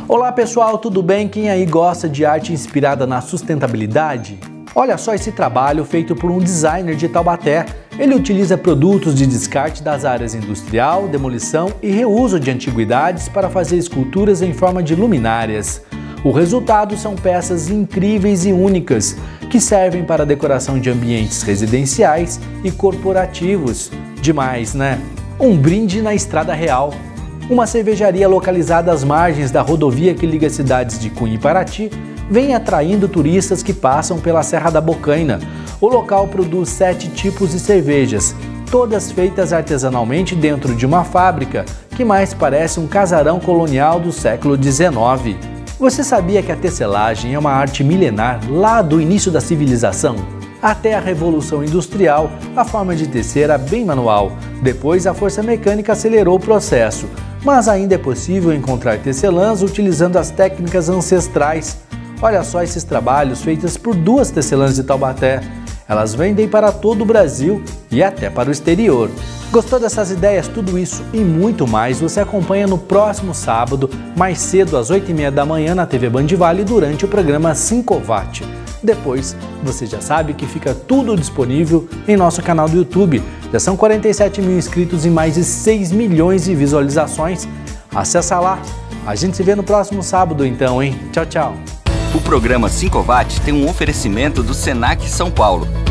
Olá pessoal, tudo bem? Quem aí gosta de arte inspirada na sustentabilidade? Olha só esse trabalho feito por um designer de Taubaté. Ele utiliza produtos de descarte das áreas industrial, demolição e reuso de antiguidades para fazer esculturas em forma de luminárias. O resultado são peças incríveis e únicas, que servem para a decoração de ambientes residenciais e corporativos. Demais, né? Um brinde na Estrada Real. Uma cervejaria localizada às margens da rodovia que liga as cidades de Cunha e Paraty vem atraindo turistas que passam pela Serra da Bocaina. O local produz 7 tipos de cervejas, todas feitas artesanalmente dentro de uma fábrica que mais parece um casarão colonial do século XIX. Você sabia que a tecelagem é uma arte milenar lá do início da civilização? Até a Revolução Industrial, a forma de tecer era bem manual. Depois, a força mecânica acelerou o processo. Mas ainda é possível encontrar tecelãs utilizando as técnicas ancestrais. Olha só esses trabalhos feitos por 2 tecelãs de Taubaté. Elas vendem para todo o Brasil e até para o exterior. Gostou dessas ideias? Tudo isso e muito mais você acompanha no próximo sábado, mais cedo às 8h30 da manhã na TV Band Vale durante o programa 5watt. Depois, você já sabe que fica tudo disponível em nosso canal do YouTube. Já são 47 mil inscritos e mais de 6 milhões de visualizações. Acessa lá. A gente se vê no próximo sábado então, hein? Tchau, tchau. O programa 5watt tem um oferecimento do Senac São Paulo.